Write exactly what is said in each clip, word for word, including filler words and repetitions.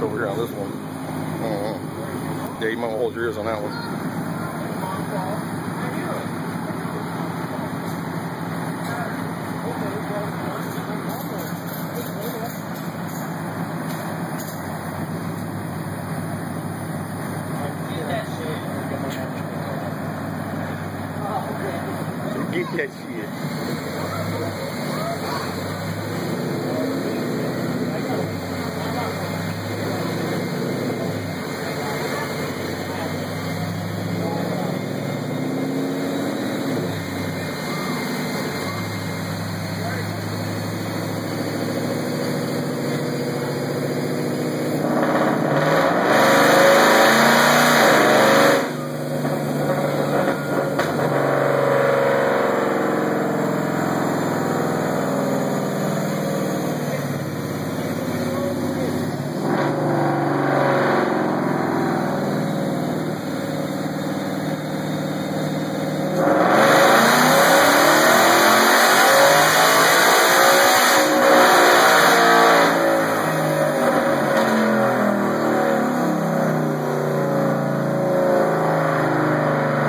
over here on this one. Uh, yeah, you might want to hold your ears on that one. Get that shit.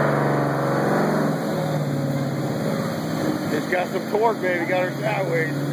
Got some torque, baby. Got her sideways.